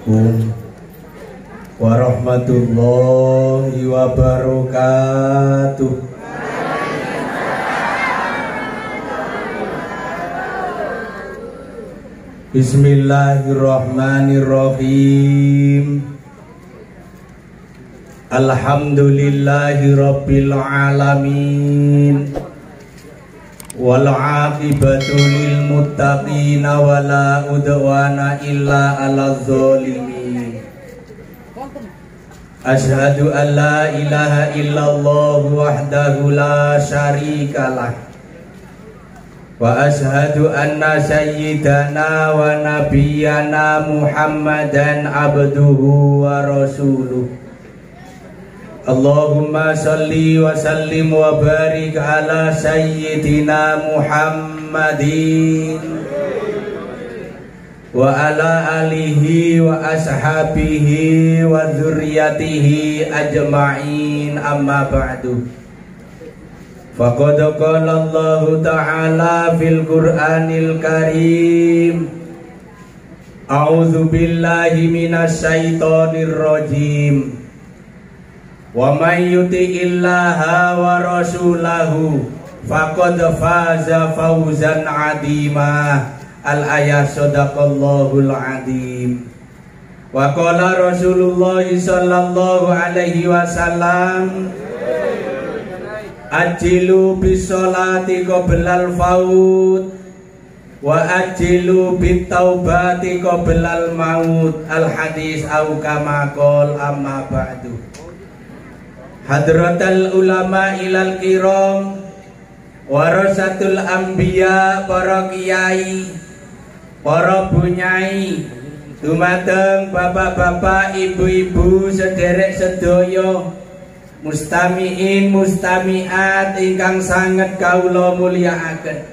Assalamualaikum warahmatullahi wabarakatuh. Bismillahirrahmanirrahim. Alhamdulillahi rabbil alamin. Wal aqibatu lil muttaqina wala udwana illa 'alal zalimin. Asyhadu an la ilaha illallah wahdahu la syarikalah wa asyhadu anna sayyidana wa nabiyyana Muhammadan abduhu wa rasuluh. Allahumma salli wa sallim wa barik ala sayyidina Muhammadin wa ala alihi wa ashabihi wa dzurriyyatihi ajma'in, amma ba'du. Faqad qala Allah ta'ala fil Qur'anil Karim, a'udzu billahi minasy syaithanir rajim. Wa may yuti'illaha wa rasulahu faqad faza fawzan 'azima. Al-ayat sadaqallahul 'azim. Wa qala Rasulullah sallallahu alaihi wasallam, ajilu bis sholati qoblal faut wa ajilu bit taubati qoblal maut. Al hadis au kama qol, amma ba'du. Hadratal ulama ilal kiram warasatul anbiya, para kiai, para bunyai, dumateng bapak-bapak, ibu-ibu, sederek sedaya, mustamiin mustamiat ingkang sanget kawula mulyakaken.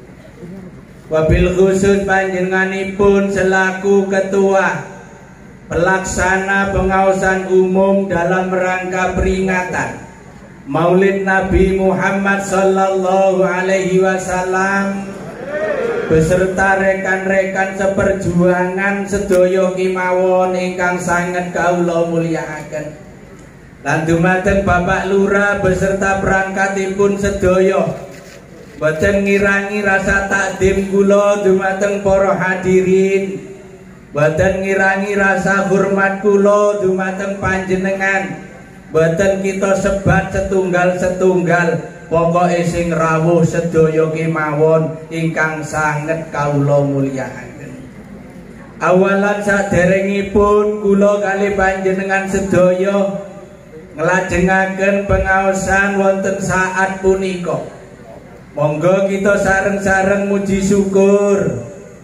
Wabil khusus panjenenganipun selaku ketua pelaksana pengawasan umum dalam rangka peringatan Maulid Nabi Muhammad sallallahu alaihi wasallam beserta rekan-rekan seperjuangan sedaya kemawon ingkang sanget kawula mulyakaken. Lan dumateng Bapak Lurah beserta perangkatipun sedaya, boten ngirangi rasa takdim kula dumateng para hadirin, boten ngirangi rasa hormat kula dumateng panjenengan, boten kita sebat setunggal-setunggal, pokoke sing rawuh sedaya kemawon ingkang sanget kawula mulyakaken. Awalan saderengipun kula kalih panjenengan sedaya nglajengaken pengaosan wonten saat punika, monggo kita sareng-sareng muji syukur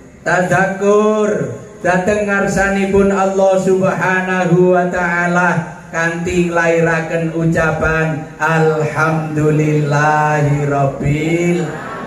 tadzakur dhateng ngarsanipun Allah Subhanahu wa ta'ala kanthi nglairaken ucapan alhamdulillahi rabbil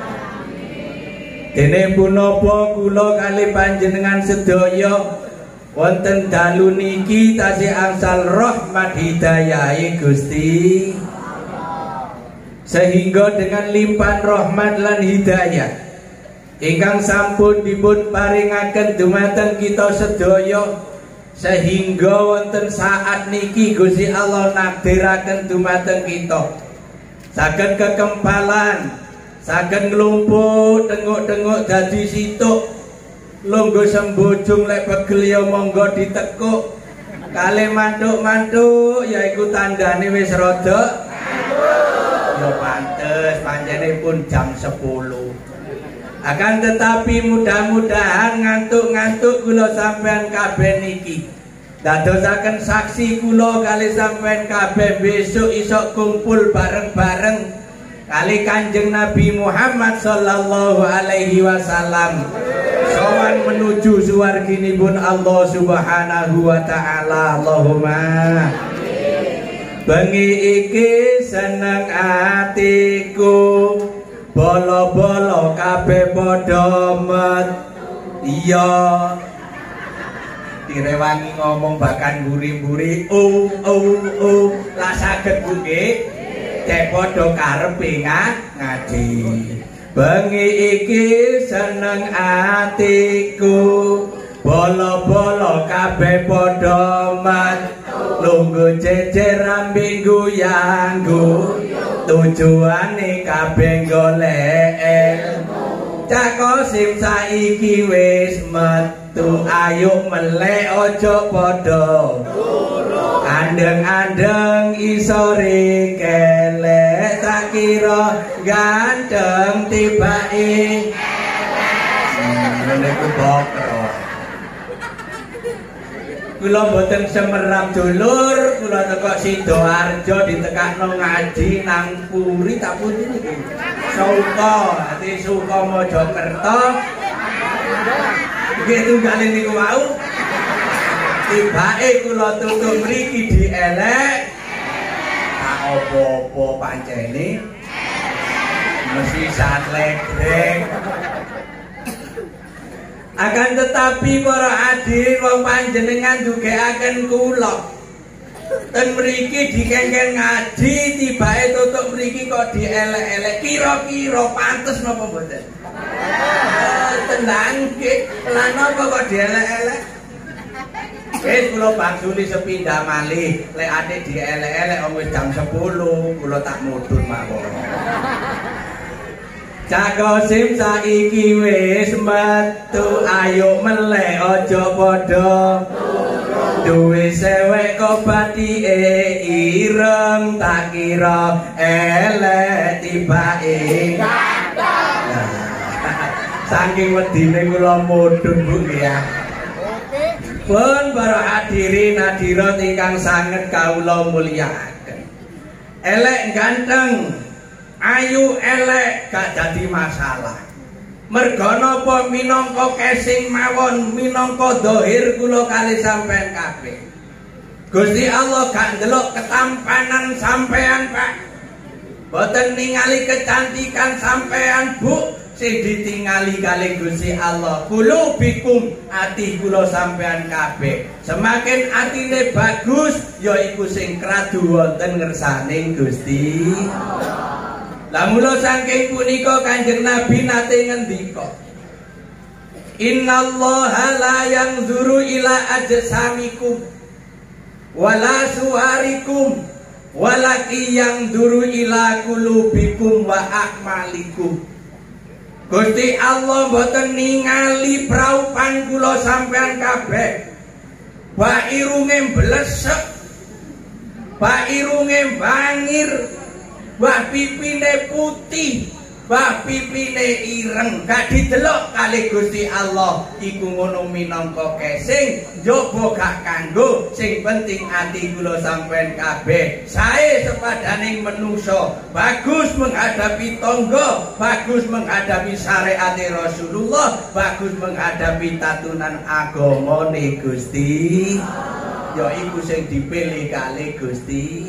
alamin. Dene punapa kula kalih panjenengan sedaya wonten dalu niki tasih angsal rahmat hidayahe Gusti Allah, sehingga dengan limpahan rahmat lan hidayah ingkang sampun dipun paringaken dumateng kita sedaya, sehingga wonten saat niki Gusti Allah nakdiraken dumateng kita saged kekempalan, saged nglumpuk tenguk-tenguk dadi situk, lungguh sembojong lek pegel ya monggo ditekuk, kalih mantuk-mantuk yaiku tandane wis rada ya pantes pancene jam 10. Akan tetapi mudah-mudahan ngantuk-ngantuk kula sampean kabeh niki dadosaken saksi kula kalih sampean kabeh besok isok kumpul bareng-bareng kali Kanjeng Nabi Muhammad sallallahu alaihi wasallam sowan menuju suwarginipun Allah Subhanahu wa ta'ala. Allahumma amin. Bengi iki seneng atiku, bolo-bolo kabeh padha met. Iya direwangi ngomong bahkan mburi-mburi lah saged nggih cek padha karepe ngaji. Bengi iki seneng atiku, Bolo-bolo kabeh padha lungguh jejer rambi guyang-gu tujuane kabeh golek ilmu Cak Qasim saiki wis metu ayo melek aja padha andeng-andeng isore kelek tak kira ganteng tibake ngene ku bokro kula mboten semerap dulur kula teko Sidoarjo ditekakno ngaji nang Puri tak pundi niki Suka ati Suka Mojokerto nggih tunggal niku wau tibake kula tutuk mriki dielek tak apa-apa pancene mesti satlek-lek akan tetapi para hadirin wong panjenengan dugekaken kula ten mriki dikengken ngaji tibake tutuk mriki kok dielek-elek kira-kira pantes napa mboten tenang nggih lan napa kok dielek-elek wis kula bangsuli sepindhah malih lek ate dielek-elek wis jam 10 kula tak mudhun mawon Cak Qasim saiki wis metu ayo melek aja padha duwe sewek kok batike ireng tak kira elek tibake saking wedine kula mudhun Bu ya pun para hadirin hadirat ingkang sanget kawula mulyakaken elek ganteng ayu elek gak jadi masalah merga napa minangka kesing mawon minangka dhahir kula kali sampean kabeh Gusti Allah gak ndelok ketampanan sampean Pak boten ningali kecantikan sampean Bu sing ditingali kali Gusti Allah kulubikum ati kula sampean kabeh semakin atine bagus yaiku sing kradu wonten ngersane Gusti Lah mula saking punika Kanjeng Nabi nate ngendika Innallaha la yanzuru ila ajsamikum wala suwarikum walaki yanzuru ila qulubikum wa a'malikum Gusti Allah mboten ningali praupan kula sampean kabeh wa irunge blesek wa irunge bangir wah pipine putih, wah pipine ireng, gak didelok kali Gusti Allah. Iku ngono minangka kesing, njaba gak kanggo. Sing penting ati kula sampean kabeh sae sepadaning menungso, bagus menghadapi tangga, bagus menghadapi syariat Rasulullah, bagus menghadapi tatunan agamane Gusti. Ya iku sing dipilih kali Gusti.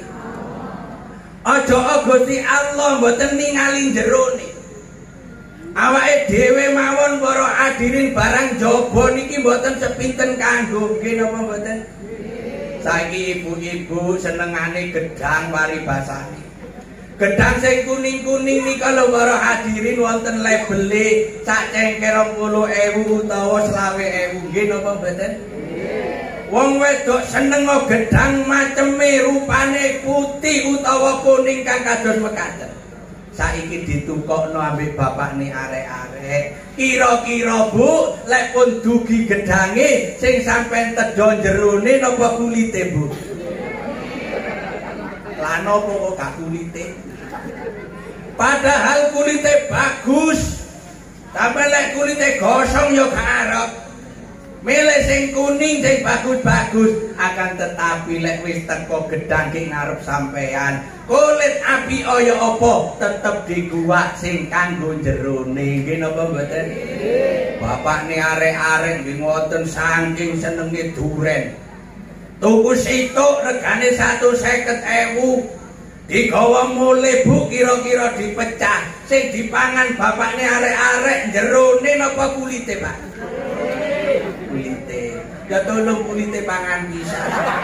Aja Gusti Allah mboten ningali jerone. Awake dhewe mawon para hadirin barang jaba niki mboten sepinten kanggo nggih napa mboten? Saiki ibu-ibu senengane gedang paribasane. Gedang sing kuning-kuning niki lho para hadirin wonten labele sak cengker 20.000 utawa 20.000 nggih napa mboten? Wong wedok seneng gedang maceme rupane putih utawa kuning kang kados mekaten. Saiki ditukokno ambek bapakne arek-arek. Kira-kira Bu, lek pun dugi gedange sing sampean tedha jerone napa kulite Bu? Lah napa kok gak kulite? Padahal kulite bagus. Tapi lek kulite gosong ya gak arep. Milih sing kuning sing bagus-bagus akan tetapi lek wis teko gedang ki ngarep sampean kulit api kaya apa tetep diguwak sing kanggo jerone nggih napa mboten bapakne arek-arek nggih ngoten saking senenge duren tuku situk regane 150.000 digawa mulih Bu kira-kira dipecah sing dipangan bapakne arek-arek jerone napa kulite Pak ya tolong kulite pangan bisa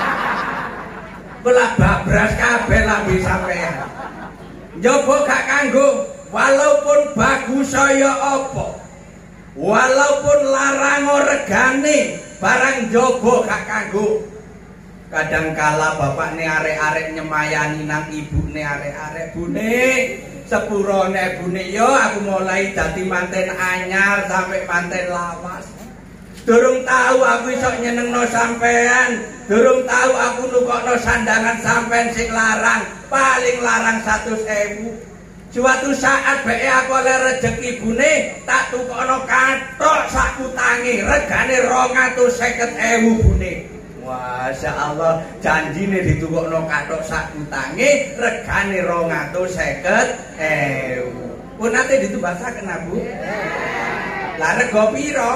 kula babras kabeh lambe sampean njaba gak kanggo walaupun bagus saya apa Walaupun larang regane barang jogo gak kanggo. Kadangkala bapakne arek-arek nyemayani nang ibune arek-arek, "Bune, sepurone bune yo aku mulai dadi manten anyar sampai manten lawas. Durung tahu aku iso nyenengno sampean, durung tahu aku nukokno sandangan sampean sing larang, paling larang 100.000. Suatu saat bae aku oleh rejeki bune tak tukokno kathok sak kutange, regane 250.000 bune." Masya Allah, janjine ditukokno kathok sak kutange, regane 250.000. Pun nate ditubasaken Bu? Lah rega piro?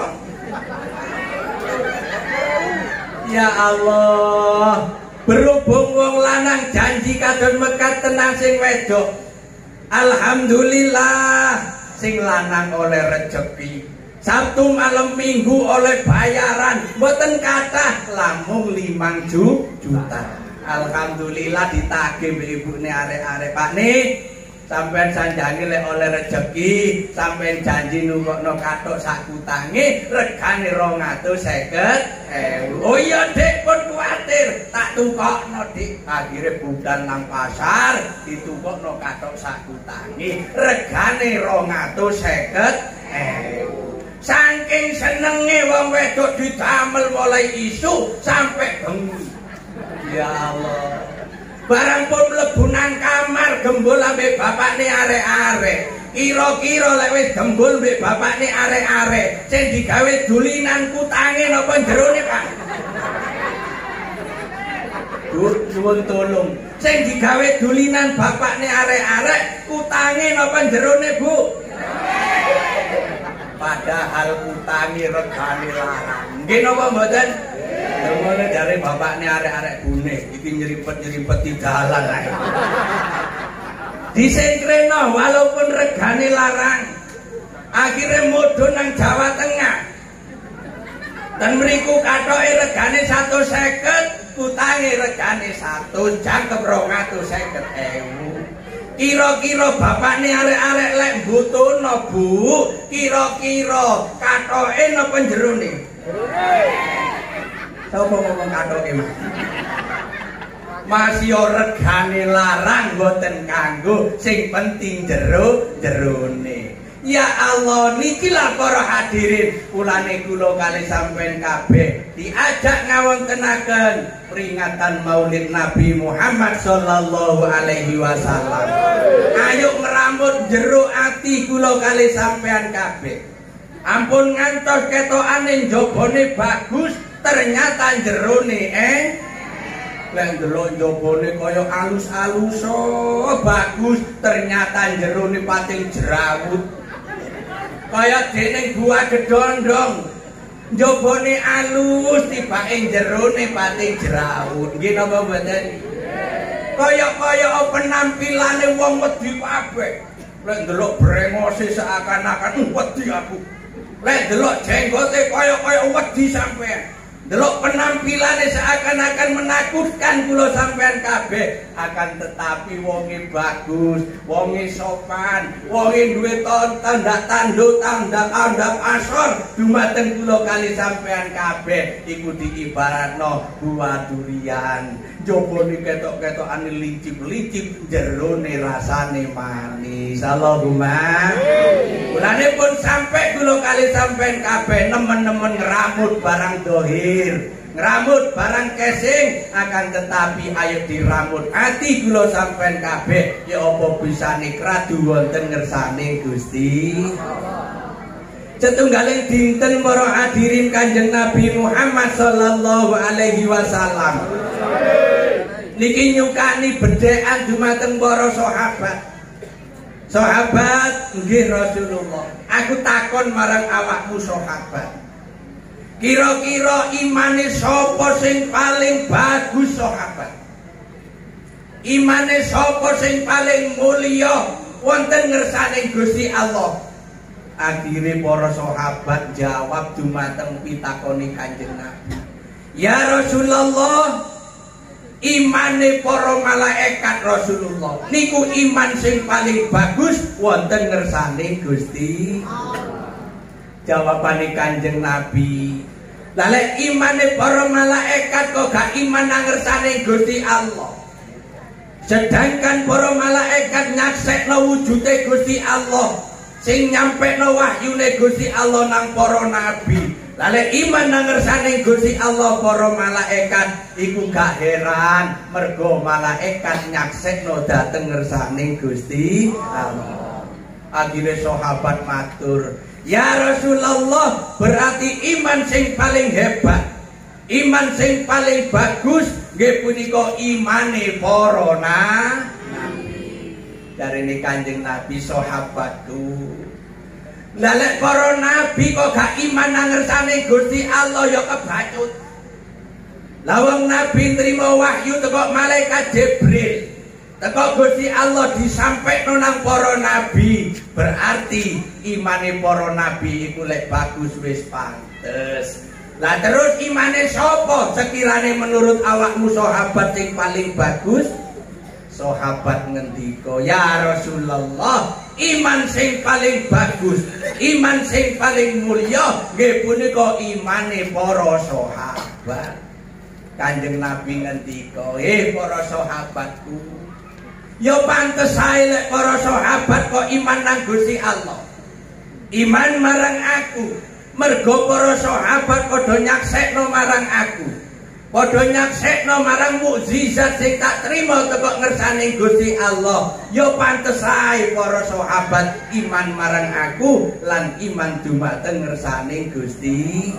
Ya Allah, berhubung wong lanang janji kadon mekat tenang sing wedok. Alhamdulillah, sing lanang oleh rejeki. Sabtu malam Minggu oleh bayaran, mboten kathah, lamung 5 juta. Alhamdulillah ditagih ibune arek-arek. Pak nih, sampean sanjange lek oleh rejeki, sampean janji nukokno kathok sak kutange, regane 250.000. Oh iya Dik, pun kuwatir, tak tukokno Dik. Akhire budal nang pasar, ditukokno kathok sak kutange, regane 250.000. Saking senenge wong wedok didamel mulai isu sampai bengi. Ya Allah. Barang pun mlebu nang kamar gembul ambek bapakne arek-arek. Kira-kira lek wis gembul mbek bapakne arek-arek, sing digawe dulinan kutange napa jerone, Pak? Nuwun tolong. Sing digawe dulinan bapakne arek-arek, kutange napa jerone, Bu? Padahal utangi regane larang. Nggih napa mboten? Ngono jare bapakne arek-arek bune iki nyeripet-nyeripet di dalan ae. Disengkreno walaupun regane larang. Akhirnya mudhun nang Jawa Tengah. Dan mriku kathoke regane 150, utange regane 100, jangkep 250.000. Kira-kira bapakne arek-arek lek mbutuhno Bu, kira-kira kathoke napa jerone? Sapa ngomong kathoke, Mas? Masih regane larang mboten kanggo, sing penting jerone. Ya Allah, nikilah para hadirin, kulane kula kali sampean kabeh diajak ngawontenaken peringatan Maulid Nabi Muhammad sallallahu alaihi wasallam. Ayo ngrambut jero ati kula kali sampean kabeh. Ampun ngantos ketokane njobone bagus, ternyata jerone lek ndelok njobone kaya alus-alus bagus, ternyata jerone pating jerawut. Kaya dene gua gedondong, njobone alus tibake jerone pating jerawut. Nggih napa mboten? Kaya penampilane wong wedi kabeh. Lek ndelok brengose seakan-akan wedi aku. Lek ndelok jenggote kaya wedi sampean. Delok penampilannya seakan-akan menakutkan kula sampean kabeh, akan tetapi wonge bagus, wonge sopan, wonge duwe tanda tanduk, tanda asor dumateng kula kali sampean kabeh iku diibaratno buah durian. Jobone ketok-ketokane lincip-lincip, jerone rasane manis. Allahumma. Mulane pun sampai kula kali sampean kabeh nemen-nemen ngeramut barang dohir, ngeramut barang casing, akan tetapi ayo diramut ati kula sampean kabeh, ya apa bisane kradu wonten ngersane Gusti. Setunggaling dinten para hadirin Kanjeng Nabi Muhammad sallallahu alaihi wasallam niki nyukani bedhekan dumateng para sahabat. Sahabat, nggih Rasulullah, aku takon marang awakmu sahabat, kira-kira imane sapa sing paling bagus sahabat? Imane sapa sing paling mulya wonten ngersane Gusti Allah? Akhire para sahabat jawab dumateng pitakone Kanjeng Nabi, ya Rasulullah, imane para malaikat Rasulullah niku iman sing paling bagus wonten ngersane Gusti Allah. Jawabane Kanjeng Nabi, lha lek imane para malaikat kok gak iman nang ngersane Gusti Allah. Sedangkan para malaikat nyaksekno wujude Gusti Allah, sing nyampekno wahyune Gusti Allah nang para nabi. Lha iman nang ngersane Gusti Allah para malaikat iku gak heran, mergo malaikat nyaksekno dhateng ngersane Gusti Allah. Akhire sahabat matur, "Ya Rasulullah, berarti iman sing paling hebat, iman sing paling bagus nggih punika imane para nabi." Jarene Kanjeng Nabi, "Sahabatku, lah lek para nabi kok gak iman nang ngersane Gusti Allah ya kebacut. Lah wong nabi nrimo wahyu teko malaikat Jibril, teko Gusti Allah disampaikno nang para nabi, berarti imane para nabi iku lek bagus wis pantes. Lah terus imane sapa sekirane menurut awakmu sahabat sing paling bagus?" Sahabat ngendika, "Ya Rasulullah, iman sing paling bagus, iman sing paling mulya nggih punika imane para sahabat." Kanjeng Nabi ngendika, para sahabatku, ya pantes ae lek para sahabat kok iman nang Gusti Allah, iman marang aku, mergo para sahabat padha nyaksekno marang aku, padha nyaksekno marang mukjizat sing tak trima teko ngersane Gusti Allah. Ya pantes ae para sahabat iman marang aku lan iman dumateng ngersane Gusti.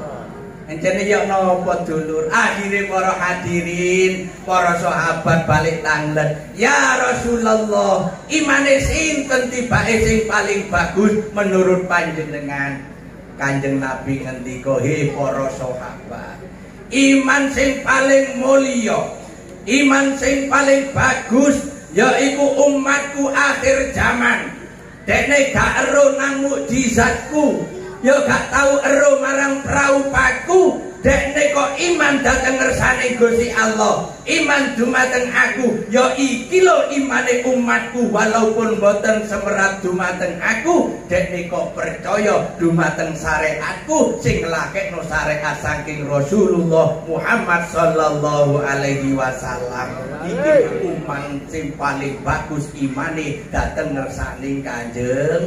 Encene ya napa dulur, akhire para hadirin, para sahabat balik tanglet, "Ya Rasulullah, imane sinten tibake sing paling bagus menurut panjenengan?" Kanjeng Nabi ngendika, para sahabat, iman sing paling mulya, iman sing paling bagus yaiku umatku akhir zaman. Dekne gak ero nang mukjizatku, ya gak tau ero marang praupaku, dekne kok iman dateng ngersane Gusti Allah, iman dumateng aku, ya iki lho imane umatku, walaupun boten semerat dumateng aku, dekne kok percaya dumateng syariatku sing nglakekno syariat saking Rasulullah Muhammad sallallahu alaihi wasallam. Iki umat sing paling bagus imane dateng ngersane Kanjeng.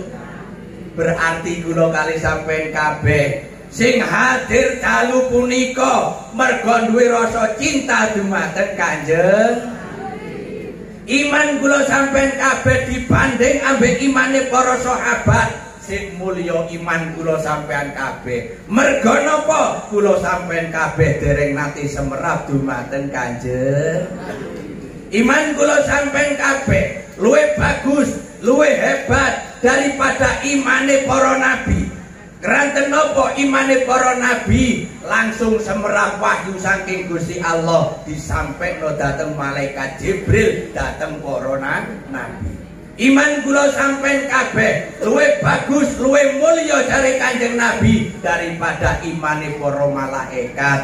Berarti kula kali sampean kabeh sing hadir dalu punika mergo duwe rasa cinta dumateng Kanjeng. Iman kula sampean kabeh dibanding ambek imane para sahabat, sing mulya iman kula sampean kabeh. Mergo napa? Kula sampean kabeh dereng nate semerap dumateng Kanjeng. Iman kula sampean kabeh luwih bagus, luwih hebat daripada imane para nabi. Keranten napa imane para nabi langsung semerap wahyu saking Gusti Allah disampaikno dhateng malaikat Jibril dhateng para nabi. Iman kula sampean kabeh luwih bagus, luwih mulya dari Kanjeng Nabi daripada imane para malaikat.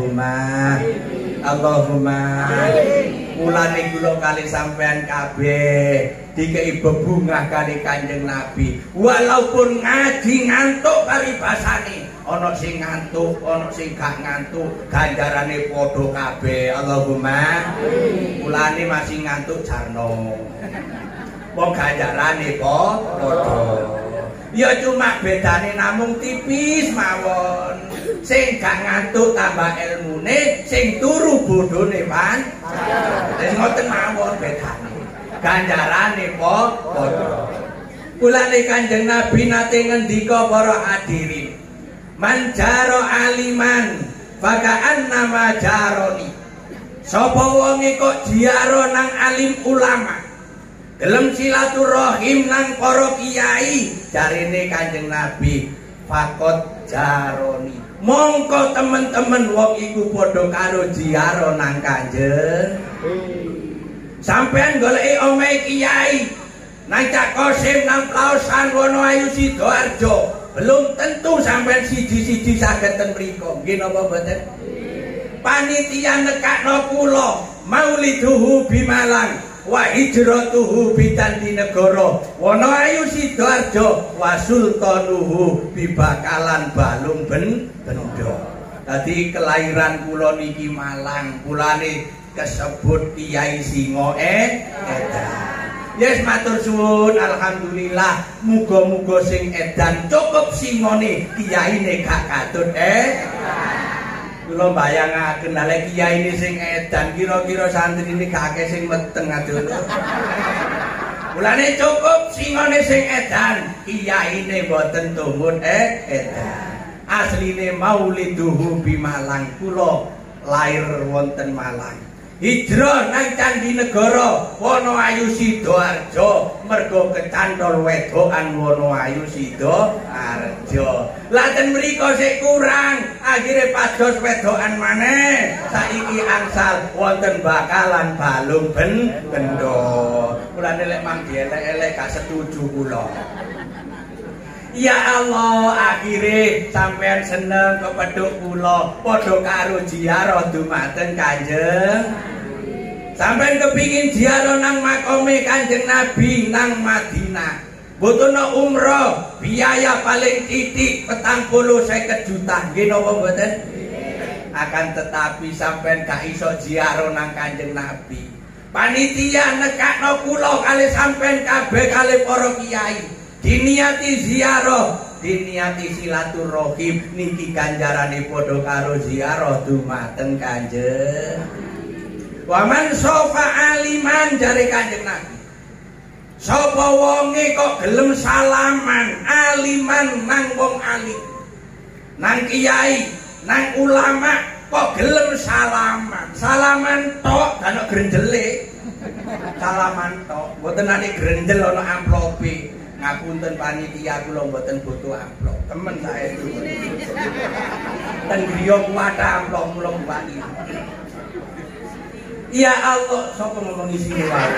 Allahumma mulane kula kali sampean kabeh dikei bebungah kali Kanjeng Nabi, walaupun ngaji ngantuk paribasane, ana sing ngantuk, ana sing gak ngantuk, ganjarane padha kabeh. Allahumma mulane masih ngantuk jarno, wong ganjarane padha. Ya cuma bedane namung tipis mawon. Sing gak ngantuk tambah ilmune, sing turu bodhone pan. Wis ngoten mawon bedane. Ganjarane padha. Kulane Kanjeng Nabi nate ngendika para hadirin, "Man jaro aliman faka'an nama jaroni." Sapa wonge kok jiaro nang alim ulama, gelem silaturahim nang para kiai, jarine Kanjeng Nabi, fakot jaroni, mongko temen-temen wong iku padha karo jiaro nang Kanjeng. Sampean goleki omahe kiai nang Cak Kosim nang Plaosan Wonoayu Sidoarjo, belum tentu sampean siji-siji saged ten mriku. Nggih napa mboten? Panitia nekakno kula Mauliduhu Bimalang, wa hijratuhu bidandi negara Wonoayu Sidoarjo wa sultanuhu bibakalan balung bendo. Dadi kelahiran kula niki Malang, kulane kesebut Kiai Singo Edan. Yes, matur suwun, alhamdulillah. Muga-muga sing edan cukup singone, kiyaine gak katut Kula bayangaken nek kiyaine sing edan kira-kira santrine gak akeh sing meteng adoh. Mulane cukup singone sing edan, kiyaine mboten tumun edan. Asline mauliduhu bi Malang, kula lair wonten Malang. Hijrah nang Candi Negara Wonoayu Sidoarjo mergo kecantol wedokan Wonoayu Sidoarjo. Laten mriko sik kurang, akhire pados wedokan maneh. Saiki angsal wonten bakalan balung bendo. Mulane lek mangke elek-elek gak setuju kula. Ya Allah, akhire sampean seneng kepethuk kula padha karo ziarah dumateng Kanjeng. Sampean kepingin ziarah nang makome Kanjeng Nabi nang Madinah. Mboten umroh, biaya paling titik 40-50 juta. Nggih napa mboten? Akan tetapi sampean gak iso ziarah nang Kanjeng Nabi. Panitia nekakno kula kali sampean kabeh kali para kiai. Diniati ziarah, diniati silaturahim niki ganjarane padha karo ziarah dumateng Kanjeng. Wa man sofa aliman jare Kanjeng Nabi. Sapa wonge kok gelem salaman aliman nang wong alim. Nang kiai, nang ulama kok gelem salaman. Salaman tok ana grenjele. Salaman tok, mboten ane grenjel ana amplope. Ngapunten panitia kula mboten butuh amplop. Temen saya itu. Ten griya kuwata amplop kula buwani. Ya Allah, sapa ngomong isine wae.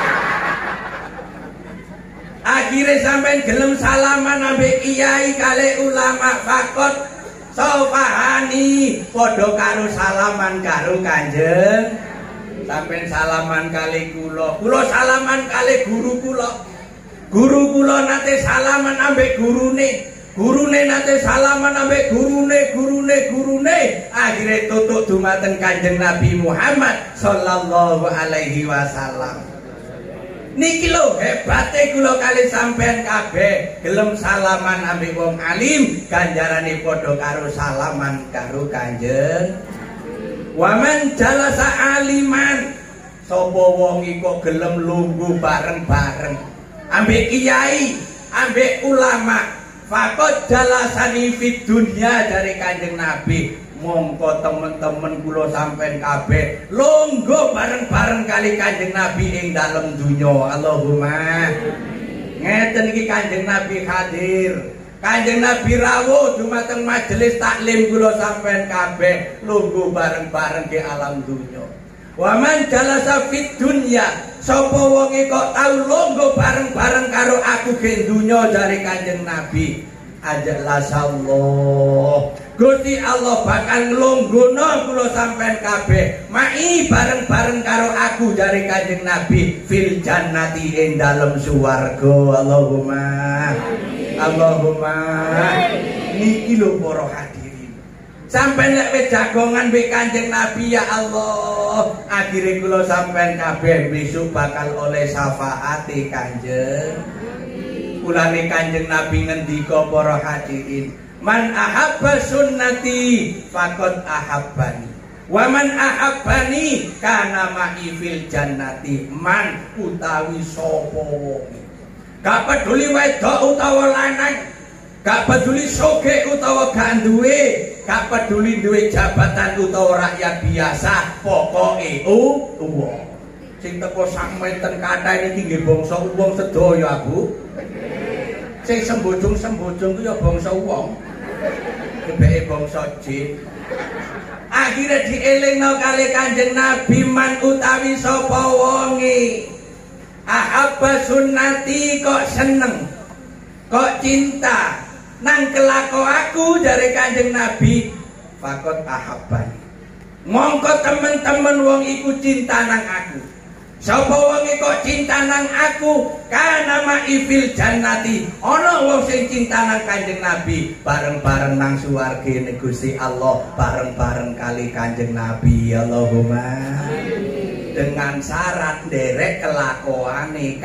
Akhire sampean gelem salaman ambek kiai kali ulama fakot sofahani padha karo salaman karo Kanjeng. Sampean salaman kali kula salaman kali guru kula. Guru kula nate salaman ambek gurune. Gurune nate salaman ambek gurune. Akhire tutuk dumateng Kanjeng Nabi Muhammad sallallahu alaihi wasallam. Niki lho hebate kula kali sampean kabeh gelem salaman ambek wong alim, ganjarane padha karo salaman karo Kanjeng. Waman jalasa aliman, sapa wong iku gelem lungguh bareng-bareng ambek kiai, ambek ulama, fakot jalasani fid dunya dari Kanjeng Nabi. Mongko temen-temen kula sampean kabeh lungguh bareng-bareng kali Kanjeng Nabi ing dalem dunya. Allahumma ngeten iki Kanjeng Nabi hadir, Kanjeng Nabi rawuh dumateng majelis taklim kula sampean kabeh lungguh bareng-bareng ke alam dunya. Waman jalasa fid dunya, sapa wonge kok tau lungguh bareng-bareng karo aku ke dunya dari Kanjeng Nabi. Ajalallah, Gusti Allah bakal nglungguhna kula sampean kabeh mai bareng-bareng karo aku dari Kanjeng Nabi fil jannati ing dalem swarga. Allahumma amin. Allahumma amin. Niki lho para hadirin, sampean lek wis jagongan mbek Kanjeng Nabi ya Allah, akhire kula sampean kabeh besok bakal oleh syafaate Kanjeng. Kulane Kanjeng Nabi ngendika para hadirin, man ahabba sunnati faqad ahabbani wa man ahabbani kana ma'i fil jannati. Man utawi sapa wonge, gak peduli wedok utawa lanang, gak peduli sugih utawa gak duwe, gak peduli duwe jabatan utawa rakyat biasa, pokoke wong sing teko sak meten kathah iki nggih bangsa wong sedaya Bu. Sing sembojong-sembojong ku ya bangsa wong. Kebeke bangsa jin. Akhire dielingno kali Kanjeng Nabi, man utawi sapa wonge ahabba sunnati kok seneng, kok cinta nang kelako aku dari Kanjeng Nabi, fakot ahabbani. Mongko temen-temen wong iku cinta nang aku. Sapa wonge kok cinta nang aku kana maifil jannati. Ana wong sing cinta nang Kanjeng Nabi bareng-bareng nang suwargane Gusti Allah, bareng-bareng kali Kanjeng Nabi. Allahumma dengan syarat nderek kelakuane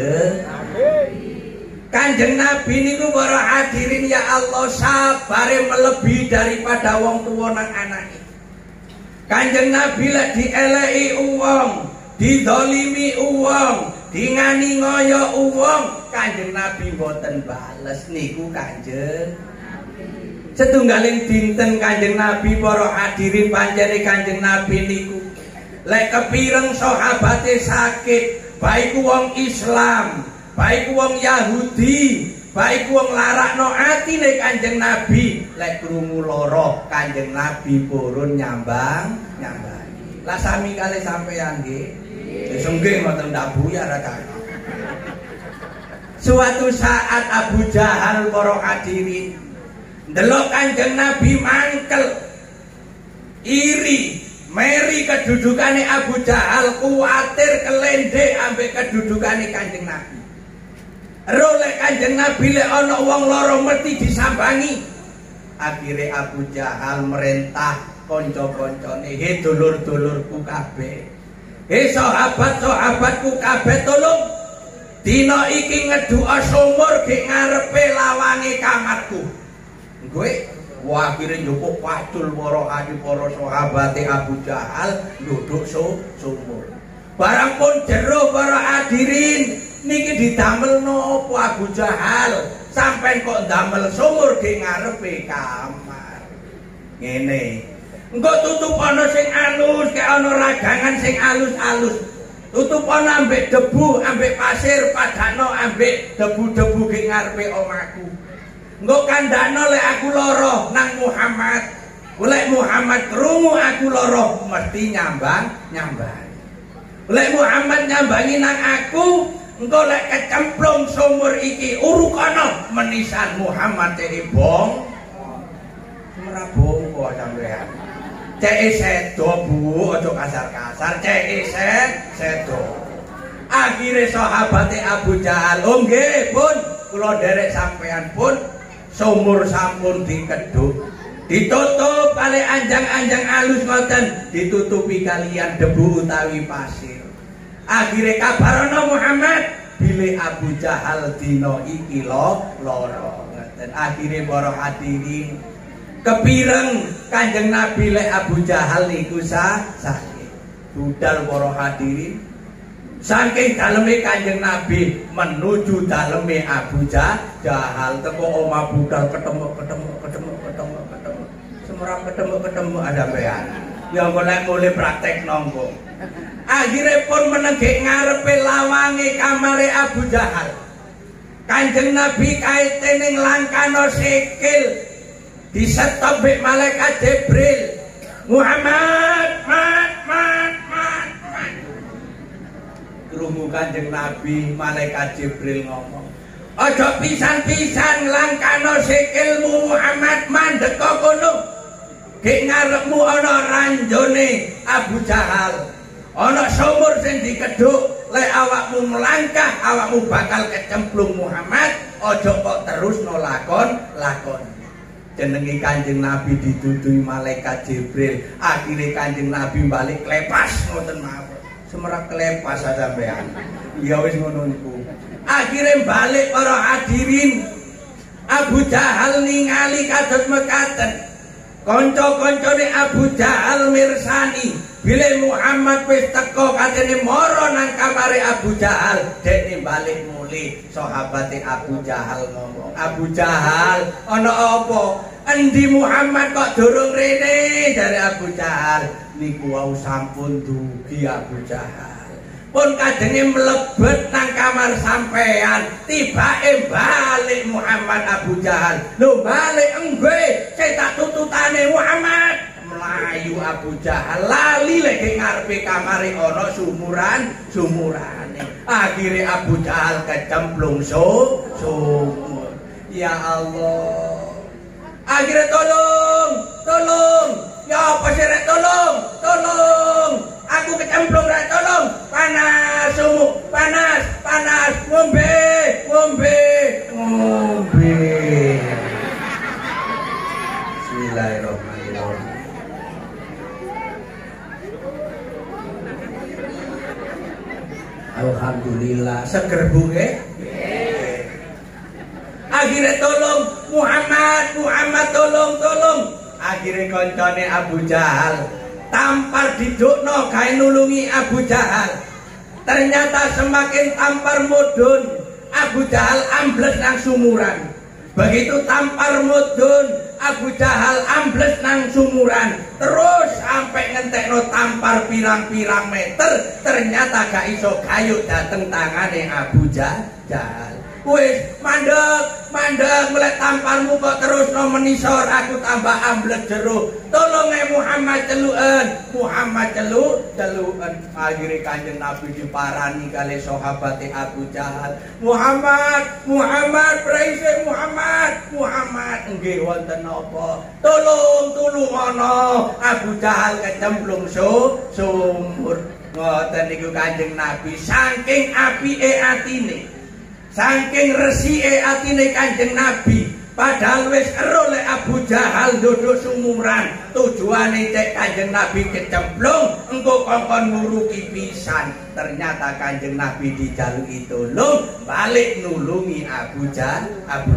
Kanjeng Nabi niku para hadirin ya Allah sabare melebihi daripada wong tuwa nang anake. Kanjeng Nabi lek dieleki wong, didolimi uang, dingani ngoyo uang, Kanjeng Nabi mboten bales niku Kanjeng. Setunggaling dinten Kanjeng Nabi para hadirin pancene Kanjeng Nabi niku lek kepireng sahabate sakit, baik wong Islam, baik wong Yahudi, baik wong larakno atine Kanjeng Nabi, lek krungu lara Kanjeng Nabi purun nyambang. Lah sami kali sampeyan nggih. Wis nggih mboten ndak buyar ta. Suatu saat Abu Jahal para hadirin ndelok Kanjeng Nabi mangkel, iri, meri kedudukane Abu Jahal, kuwatir kelendek ambek kedudukane Kanjeng Nabi. Rolek Kanjeng Nabi lek ana wong lara mesti disambangi. Akhire Abu Jahal merintah kanca-kancane, "He dulur-dulurku kabeh. He sahabat-sahabatku kabeh tolong dina iki ngedhuka sumur ge ngarepe lawange kamarku." Kowe akhire njupuk pacul para sahabate Abu Jahal nduduk sumur. Barang pun jero para hadirin niki didamel napa Abu Jahal sampean kok damel sumur ge ngarepe kamar. Ngene. Engko tutup ana sing alus, kaya ana ragangan sing alus-alus. Tutup ana ambek debu, ambek pasir, padano ambek debu-debu ge ngarepe omahku. Engko kandhano lek aku lara nang Muhammad. Lek Muhammad krungu aku lara mesti nyambang. Lek Muhammad nyambangi nang aku, engko lek kecemplung sumur iki urukana menisan Muhammad bong. Ora bong kok sampean. Cek sedo Bu, aja kasar-kasar, cek sedo. Akhire sahabate Abu Jahal, "Oh nggih, Pun, kula derek sampean pun sumur sampun dikedhuk. Ditutup kali anjang-anjang alus ngoten, ditutupi kalian debu utawi pasir." Akhire kabarana Muhammad bilih Abu Jahal dina iki lara. Ngoten. Akhire para hadirin kepireng Kanjeng Nabi lek Abu Jahal niku sakit. Budal para hadirin saking daleme Kanjeng Nabi menuju daleme Abu Jahal teko omah budal ketemu. Semerap ketemu ada bean. Ya golek mulai praktek nongko. Akhire pun menegek ngarepe lawange kamare Abu Jahal. Kanjeng Nabi kaite ning langkana sikil disetop mbek malaikat Jibril. "Muhammad, mat." Krungu Kanjeng Nabi, malaikat Jibril ngomong, "Aja pisan-pisan langkana sikilmu Muhammad mandek kono. Gek ngarepmu ana ranjone Abu Jahal. Ana sumur sing dikedhuk, lek awakmu melangkah awakmu bakal kecemplung Muhammad. Aja kok terus lakon. Jenenge Kanjeng Nabi dituduhi malaikat Jibril. Akhire Kanjeng Nabi balik klepas ngoten mawon. Semerap klepas sampean. Ya wis ngono niku. Akhire balik para hadirin. Abu Jahal ningali kados mekaten. Kanca-kancane Abu Jahal mirsani bilih Muhammad wis teko katene mara nang kamare Abu Jahal, dekne balik muli. Sahabate Abu Jahal ngomong, "Abu Jahal, ana apa? Endi Muhammad kok durung rene?" Jare Abu Jahal, "Niku wau sampun dugi Abu Jahal. Pun kadenge mlebet nang kamar sampean, tibake balik Muhammad Abu Jahal. Lho balik nggih, cetak tututane Muhammad." Melayu Abu Jahal lali lagi ngarepe kamare ana sumurane. Akhire Abu Jahal kecemplung sumur. Ya Allah. Akhire tolong. Ya apa sih rek tolong. Aku kecemplung rek tolong. panas sumu, panas, panas, ngombe, ngombe, ngombe. Bismillahirrahmanirrahim. Alhamdulillah, seger Bu nggih? Akhirnya tolong Muhammad tolong. Akhirnya koncone Abu Jahal tampar didukno gawe nulungi Abu Jahal. Ternyata semakin tampar mudun, Abu Jahal ambles nang sumuran. Begitu tampar mudun, Abu Jahal ambles nang sumuran. Terus sampai ngentekno tampar pirang-pirang meter, ternyata gak iso gayut dateng tangane Abu Jahal. Wis mandek mulai tamparmu kok terus no menisor, aku tambah ambles jero. Tolong Muhammad celuken. Akhirnya Kanjeng Nabi diparani kali sahabate Abu Jahal. Muhammad praise Muhammad nggih wonten napa? Tulung ana Abu Jahal kecemplung sumur. Ngoten niku Kanjeng Nabi saking apike atine. Saking resike atine Kanjeng Nabi, padahal wis ero lek Abu Jahal duduk sumuran, tujuane cek Kanjeng Nabi kecemplung, engko kongkon nguruki pisan. Ternyata Kanjeng Nabi dijaluki tulung, balik nulungi Abu Jahal.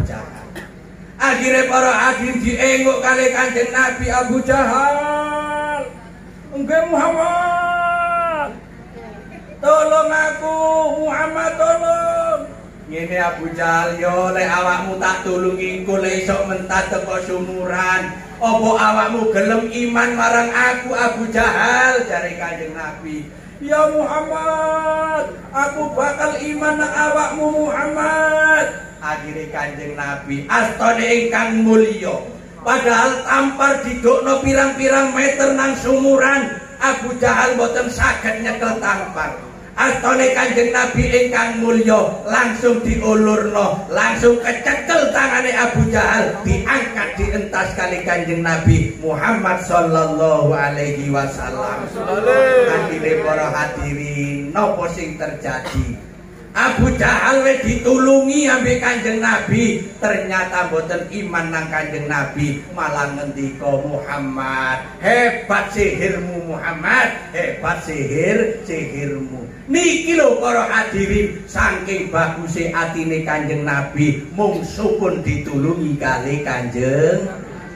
Akhirnya para hadirin dienguk kali Kanjeng Nabi. Abu Jahal, nggih Muhammad, tolong aku, Muhammad tolong. Ngene Abu Jahal, yo lek awakmu tak tulungi engko lek iso mentat teko sumuran, apa awakmu gelem iman marang aku Abu Jahal? Jare Kanjeng Nabi. Ya Muhammad, aku bakal iman nang awakmu Muhammad. Akhire Kanjeng Nabi astane ingkang mulya, padahal tampar didukno pirang-pirang meter nang sumuran, Abu Jahal boten saged nyekel tampar. Astane Kanjeng Nabi ingkang mulya langsung diulurno, langsung kecekel tangane Abu Jahal, diangkat dientas kali Kanjeng Nabi Muhammad sallallahu alaihi wasallam. Hadirin para hadirin, napa sing terjadi? Abu Jahal wis ditulungi ambek Kanjeng Nabi, ternyata mboten iman nang Kanjeng Nabi, malah ngendika Muhammad, hebat sihirmu Muhammad, hebat sihirmu. Niki lho para hadirin, saking baguse atine Kanjeng Nabi, mung sukun ditulungi kali Kanjeng.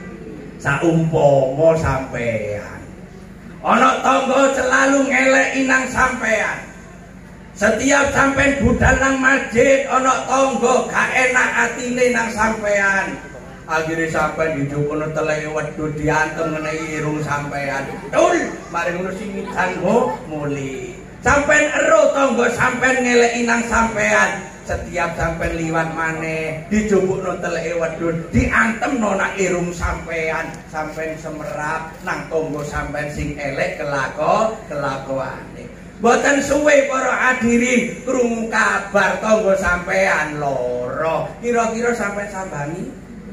Saumpama sampean ana tangga selalu ngeleki nang sampean. Setiap sampean budal nang masjid ana tangga gak enak atine nang sampean. Akhire sampean dijukono teleke wedhus diantem ngenai irung sampean. Tul, mari ngono sing kanggo muli. Sampean ero tangga sampean ngeleki nang sampean. Setiap sampean liwat maneh dijupukno teleke wedhus diantemno nang irung sampean. Sampean semerap nang tangga sampean sing elek kelakuane. Boten suwe para hadirin krungu kabar tangga sampean lara. Kira-kira sampean sambangi?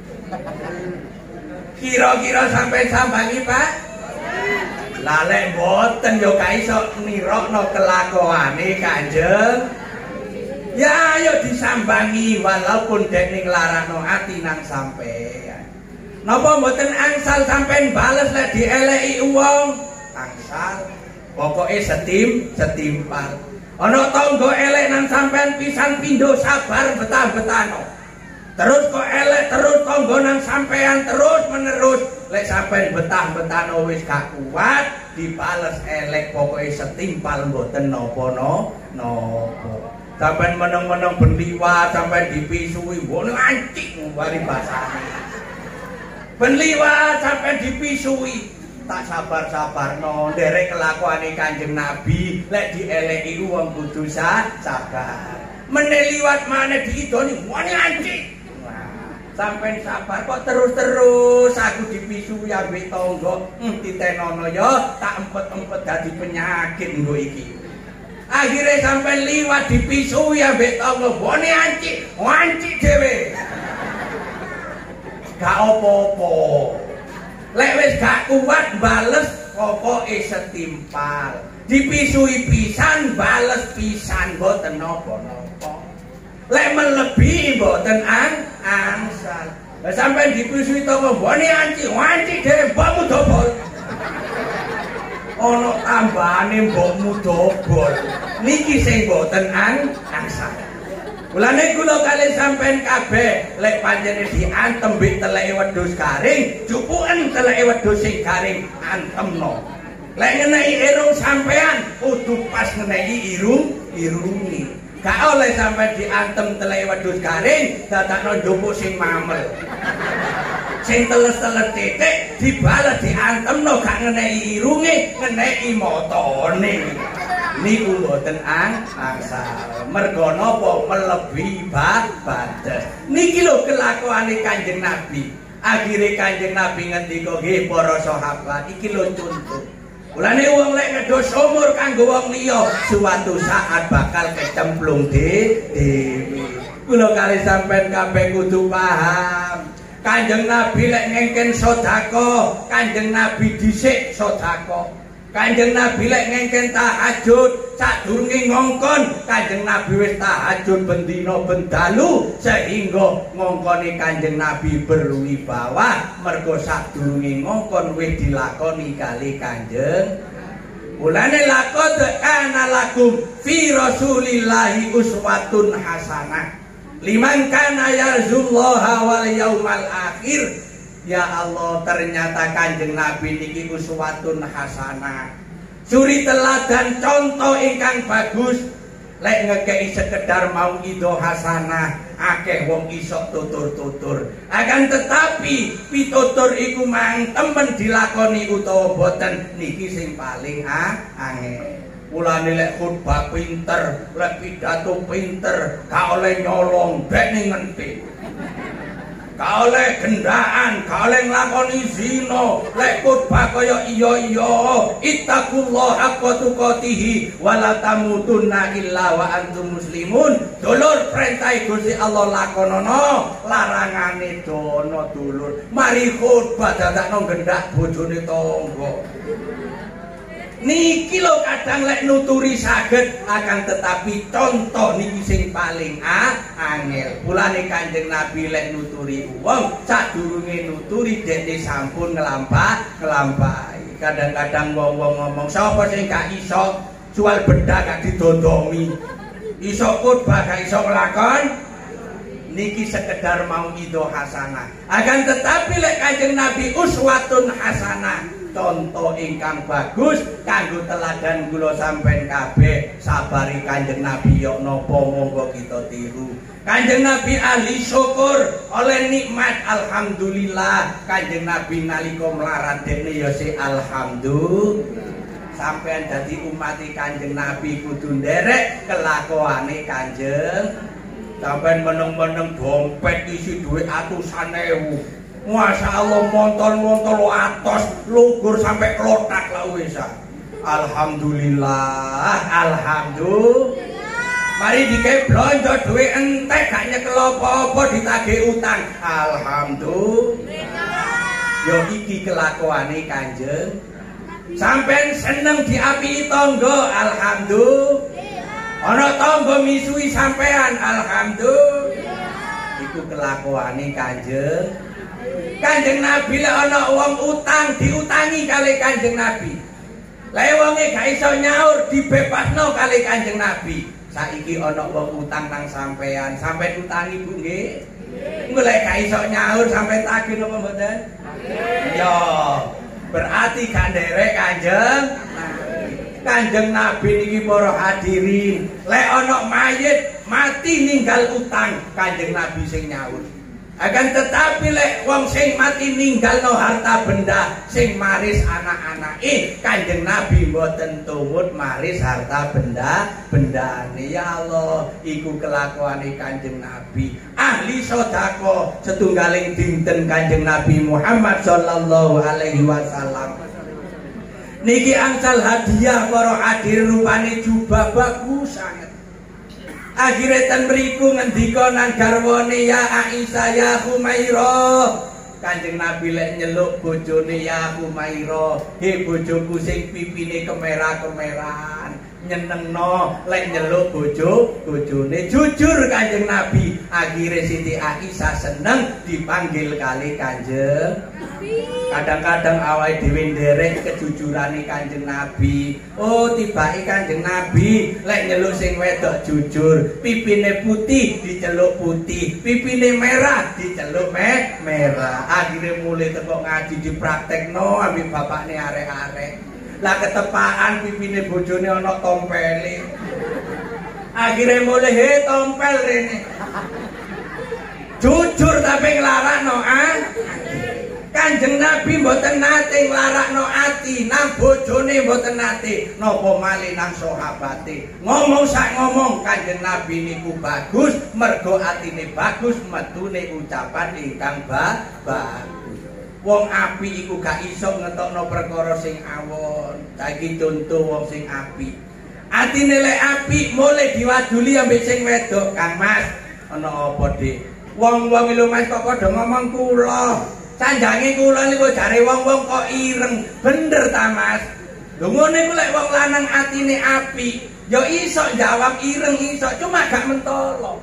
Kira-kira sampean sambangi, Pak? Lah lek boten yo gak iso nirokno kelakuane Kanjeng. Ya ayo disambangi walaupun dek ning larano ati nang sampean. Napa mboten angsal sampean bales lek dieleki wong? Angsal. Pokoke setimpal. Ana tangga elek nang sampean pisan pindho sabar betah-betano. Terus kok elek terus tangga nang sampean terus menerus. Lek sampean betah-betano wis gak kuat, dibales elek pokoke setimpal mboten napa-napa. Sampean meneng-meneng ben liwat, sampean dipisui, mbone ancik bari basane. Ben liwat sampean dipisui. Tak sabar-sabarno nderek kelakuane Kanjeng Nabi, lek dieleki wong kudu sabar. Meneh liwat maneh diidoni wani anjing. Sampeyan sabar kok terus-terus aku dipisui ambek tangga, titenono ya tak empet-empet dadi penyakit nggo iki. Akhire sampeyan liwat dipisui ambek tangga, wani anjing dhewe. Gak apa-apa. Lek wis gak kuat bales pokoke setimpal. Dipisui pisan bales pisan boten napa-napa. Lek melebihi boten angsal. Lah sampean dipisui to mbone anci dhewe mbokmu dobol. Ana tambahane mbokmu dobol. Niki sing boten angsal. Mulane kula kalih sampean kabeh lek pancene diantem mbek teleke wedhus garing, cupuken teleke wedhus sing garing antemno. Lek ngeneki irung sampean kudu pas ngeneki irungi. Gak oleh sampean diantem teleke wedhus garing, dadakno njupuk sing mamel. Sing teles-teles titik dibales diantemno gak ngeneki irunge, ngeneki motone. Niku mboten angsal. Merga napa melebihi batas. Niki lho kelakuane Kanjeng Nabi. Akhire Kanjeng Nabi ngendika, nggih para sahabat, iki lho contoh. Mulane wong lek ngedhos umur kanggo wong liya, suatu saat bakal kecemplung dhewe. Kula kalih sampean kabeh kudu paham. Kanjeng Nabi lek ngengken sedekah, Kanjeng Nabi dhisik sedekah. Kanjeng Nabi lek ngengken tahajud, sadurunge ngongkon Kanjeng Nabi wis tahajud bendina bendalu sehingga ngongkone Kanjeng Nabi berwibawa mergo sadurunge ngongkon wis dilakoni kali Kanjeng. Mulane laqad kana lakum fi Rasulillahi uswatun hasanah liman kana yarjullaha wal yaumal akhir. Ya Allah, ternyata Kanjeng Nabi niki uswatun hasanah. Suri teladan contoh ingkang bagus. Lek ngekei sekedar mau ido hasanah, akeh wong iso tutur-tutur. Akan tetapi pitutur iku mang temen dilakoni utawa boten niki sing paling angel. Mulane lek khutbah pinter, lek pidato pinter, gak oleh nyolong bek ning ngenti. Gak oleh gendaan, gak oleh nglakoni zina, lek khutbah kaya iya ittaqullah haqqa tuqatih wa la tamutunna illa wa antum muslimun. Dulur perintah Gusti Allah lakonono, larangane dono dulur. Mari khutbah dadakno gendak bojone tangga. Niki lho kadang lek nuturi saged, akan tetapi contoh niki sing paling angel. Mulane Kanjeng Nabi lek nuturi wong sadurunge nuturi dene sampun nglampahi. Kadang-kadang wong-wong ngomong sapa sing gak iso jual bedak gak didondomi. Iso khotbah gak iso nglakon. Niki sekedar mau ido hasanah. Akan tetapi lek Kanjeng Nabi uswatun hasanah, contoh ingkang bagus kanggo teladan kula sampean kabeh. Sabari Kanjeng Nabi yok napa monggo kita tiru. Kanjeng Nabi ahli syukur oleh nikmat, alhamdulillah. Kanjeng Nabi nalika melarat dene ya si alhamdulillah. Sampean dadi umat Kanjeng Nabi kudu nderek kelakuane Kanjeng. Sampean meneng-meneng dompet isi duit atusan ewu. Masya Allah montol-montol atos lugur sampai klotak lah wis. Alhamdulillah, alhamdulillah. Mari dikei blonjo duit entek gak nyekel apa-apa ditagih utang. Alhamdulillah. Yo iki kelakuane Kanjeng. Sampean seneng diapii tangga, alhamdulillah. Ana tangga misui sampean, alhamdulillah. Iku kelakuane Kanjeng. Kanjeng Nabi lek ana wong utang diutangi kali Kanjeng Nabi. Lek wonge gak iso nyaur dibebasno kali Kanjeng Nabi. Saiki ana wong utang nang sampean, sampean utangi Bu nggih? Engko lek gak iso nyaur sampean tagih napa mboten? Ya, berarti gak nderek Kanjeng Nabi. Kanjeng Nabi niki para hadirin, lek ana mayit mati ninggal utang, Kanjeng Nabi sing nyaur. Akan tetapi lek wong sing mati ninggalno harta benda sing maris anak-anake, Kanjeng Nabi mboten tumut maris harta bendane. Ya Allah, iku kelakuane Kanjeng Nabi. Ahli sedekah setunggaling dinten Kanjeng Nabi Muhammad sallallahu alaihi wasallam. Niki angsal hadiah para hadir rupane jubah bagus sangat. Akhire ten mriku ngendika nang garwane ya Aisyah ya Humairah, Kanjeng Nabi lek nyeluk bojone ya Humaira, he bojoku sing pipine kemerah-kemerahan, nyenengno lek nyeluk bojone. Jujur Kanjeng Nabi, akhirnya Siti Aisyah seneng dipanggil kali Kanjeng. Kadang-kadang awake dhewe nderek kejujurane Kanjeng Nabi. Oh, tibake Kanjeng Nabi lek nyeluk sing wedok jujur, pipine putih diceluk putih, pipine merah diceluk merah. Akhirnya mulai teko ngaji dipraktekno ambek bapakne arek-arek. Lah ketepaan pipine bojone ana tompele. Akhirnya mulai he tompel rene. Jujur tapi nglarakno Kanjeng Nabi mboten nate nglarakno ati, nang bojone mboten nate, napa malih nang sahabate. Ngomong sak ngomong Kanjeng Nabi niku bagus, mergo atine bagus, metune ucapan ingkang bagus. Wong apik iku gak iso ngetokno perkara sing awon. Saiki contoh wong sing apik. Atine lek apik mulai diwaduli ambek sing wedok, Kang Mas, ana apa, Dik? Wong-wong lho Mas kok padha ngomong kula. Sanjange kula niku jare wong-wong kok ireng. Bener ta Mas? Lho ngene ku lek wong lanang atine apik, ya iso jawab ireng iso, cuma gak mentolo.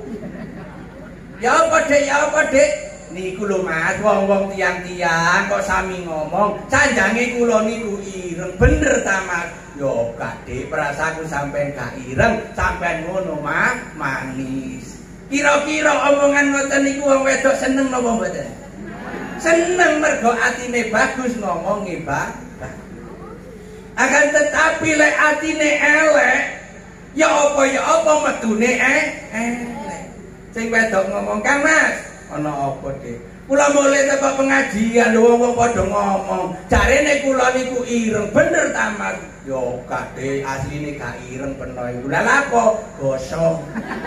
Ya apa Dik? Niku lho Mas, wong-wong tiang-tiang kok sami ngomong, sanjange kula niku ireng. Bener ta Mas? Yo gak Dik, perasaku sampean gak ireng, sampean ngono manis. Kira-kira omongan ngoten niku wong wedok seneng napa mboten? Seneng mergo atine bagus ngomongi bagus. Akan tetapi lek atine elek, ya apa metune elek. Sing wedok ngomong, "Kang Mas, ana apa, Dik? Kula mulai teko pengajian wong-wong padha ngomong, jarene kula niku ireng." Bener ta Mas? Yo gak Dik, asline gak ireng peno iku. Lah apa? Gosong.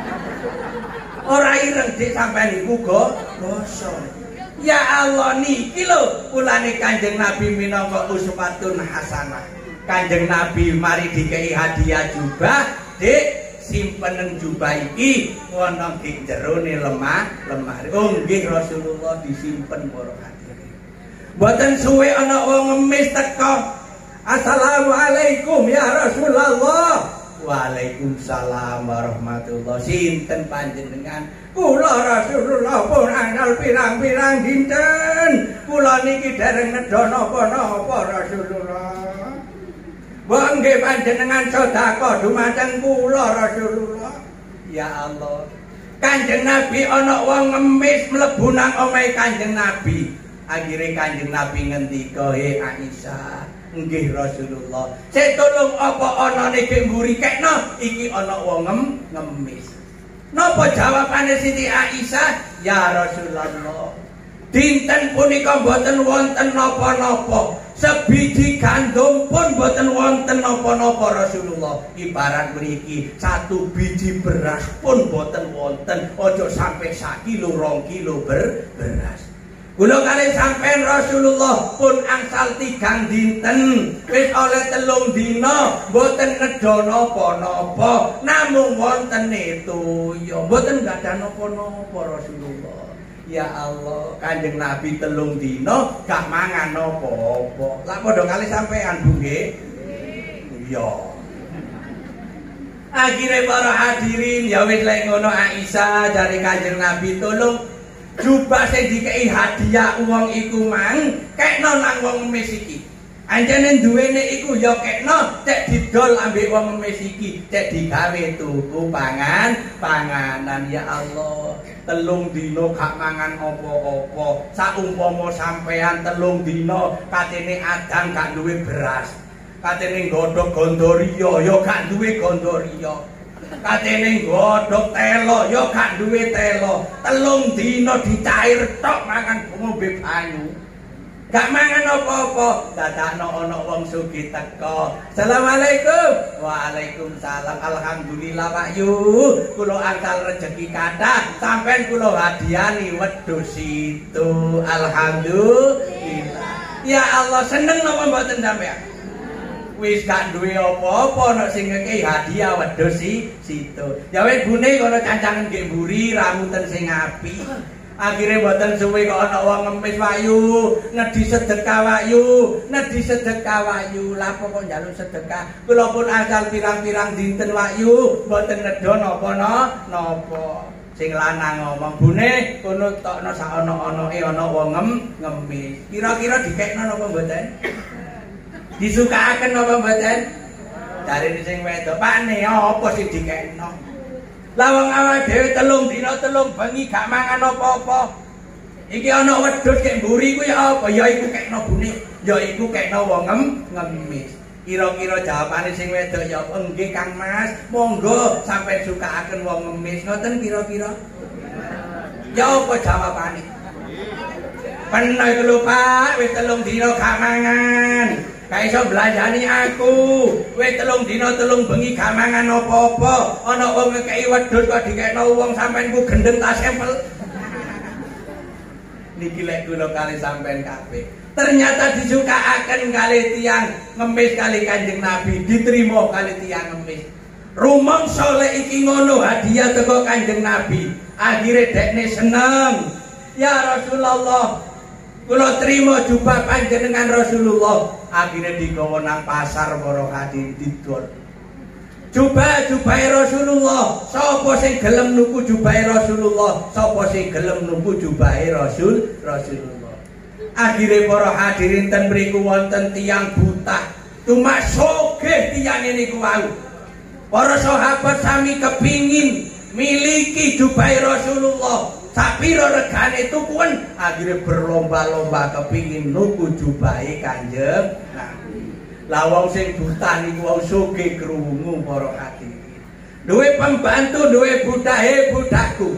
Ora ireng Dik sampean niku gosong. Ya Allah niki lho ulane Kanjeng Nabi minangka uswatun hasanah. Kanjeng Nabi mari dikei hadiah jubah, Dik, simpenen jubah iki wonten ing jerone lemari. Oh nggih Rasulullah disimpen para hadirin. Mboten suwe ana wong ngemis teko. Assalamualaikum ya Rasulullah. Waalaikumsalam warahmatullahi. Sinten panjenengan? Kula Rasulullah pun anggal pirang-pirang dinten. Kula niki dereng nedha napa-napa Rasulullah. Mbok nggih panjenengan sedekah dumateng kula Rasulullah. Ya Allah. Kanjeng Nabi ana wong ngemis mlebu nang omahe Kanjeng Nabi. Akhire Kanjeng Nabi ngendika, "He Aisyah, nggih Rasulullah. Saya tolong apa ana nek mburi kekno iki ana wong ngemis." Napa jawabane Siti Aisyah? "Ya Rasulullah, dinten punika mboten wonten napa-napa. Sebiji gandum pun mboten wonten napa-napa Rasulullah. Ibarat mriki satu biji beras pun mboten wonten. Aja sampai 1 kilo 2 kilo beras. Kula kali sampean Rasulullah pun angsal 3 dinten, wis oleh 3 dina, mboten nedha napa-napa, namung wontene toya, mboten gadah napa-napa Rasulullah. Ya Allah, Kanjeng Nabi 3 dina gak mangan napa-apa. Lah padha kali sampean Bu nggih? Iya. Akhire para hadirin ya wis lek ngono Aisyah jare Kanjeng Nabi tolong jubah sing dikei hadiah wong iku mang kekno nang wong ngemis iki. Anjene duwene iku ya kekno cek didol ambek wong ngemis iki, cek digawe tuku panganan. Ya Allah, 3 dina gak mangan apa-apa. Saumpama sampean 3 dina katene adang gak duwe beras. Katene nggodhog gondoriyo ya gak duwe gondoriyo. Katene godhog telo ya gak duwe telo. 3 dina dicair tok mangan ngombe banyu. Gak mangan apa-apa. Dadakno ana wong sugih teko. Assalamualaikum. Waalaikumsalam. Alhamdulillah Pak Yu. Kula angsal rejeki kathah, sampean kula hadiani wedhus itu. Alhamdulillah. Ya Allah, seneng napa mboten sampean? Wis gak duwe apa-apa nek sing ngekei hadiah wedhus situ. Ya wis bune kono cancangen nggih mburi ramuten sing apik. Akhire mboten suwe kok ana wong ngemis wayu, nedhi sedekah wayu, nedhi sedekah wayu. Lah kok njaluk sedekah? Kula pun asal pirang-pirang dinten wayu, mboten nedha napa-napa. Sing lanang ngomong, "Bune, kono tokno sak ana-anake ana wong ngemis." Kira-kira dikekno napa mboten? Disukaaken napa mboten? Jarine sing wedok, "Pane apa sing dikekno?" Lah wong awake dhewe telung dina telung bengi gak mangan apa-apa. Iki ana wedhus kek mburi kuwi apa? Ya iku kekno bune, ya iku kekno wong ngemis. Kira-kira jawabane sing wedok ya nggih Kang Mas, monggo sampai sukaaken wong ngemis ngoten kira-kira. Ya apa jawabane? Peno iku lho Pak, wis telung dina gak mangan. Gak iso belanjani aku. Wis telung dina telung bengi gak mangan apa-apa. Ana wong ngekeki wedhus kok dikekno wong sampean ku gendeng tak sempel. Niki lek kula kali sampean kabeh. Ternyata disukaaken kali tiang ngemis kali Kanjeng Nabi, diterima kali tiang ngemis. Rumangsa lek iki ngono hadiah teko Kanjeng Nabi. Akhire dekne seneng. Ya Rasulullah, kula trima jubah panjenengan Rasulullah. Akhire digawa nang pasar para hadirin didol. Jubah-jubahe Rasulullah. Sapa sing gelem nuku jubahe Rasulullah? Sapa sing gelem nuku jubahe Rasulullah? Akhire para hadirin ten mriku wonten tiyang buta. Cuma sogeh tiyang niku wau. Para sahabat sami kepingin miliki jubahe Rasulullah. Sapira regane tukun, akhire berlomba-lomba kepingin nuku jubahe Kanjeng Nabi. Lah wong sing buta niku wau sugih krungu para hadirin. Duwe pembantu, duwe budak, budakku.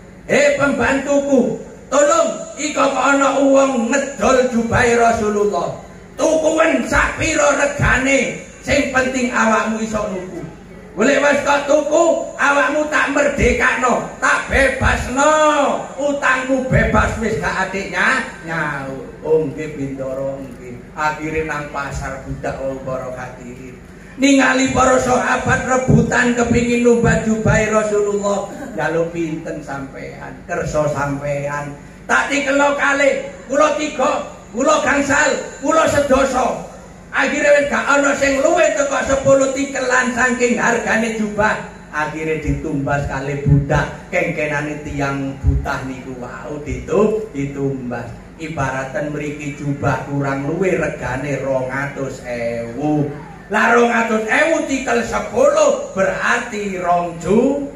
Pembantuku, tolong iko ana wong ngedol jubahe Rasulullah. Tukun sapira regane, sing penting awakmu iso nuku. Boleh wis kok tuku, awakmu tak merdekakno, tak bebasno, utangmu bebas wis gak adiknya nyaur. Oh nggih Bindara nggih. Akhire nang pasar budak para hadirin. Ningali para sahabat rebutan kepingin numbat jubahe Rasulullah. Njaluk pinten sampean, kersa sampean. Tak tikelno kalih, kula 3, kula gangsal, kula sedasa. Akhirnya wis gak ana sing luwih teko 10 tikelan saking hargane jubah. Akhirnya ditumbas kali budak kengkenane tiyang butah niku wau ditumbas. Ibaratan mriki jubah kurang luwih regane 200.000. Lah 200.000 tikel 10 berarti 2 juta.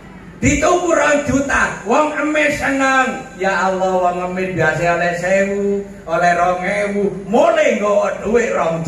Dituku 2 juta, wong emis seneng. Ya Allah, wong emis biasa oleh 1000, oleh 2000, mulai nggawa dhuwit 2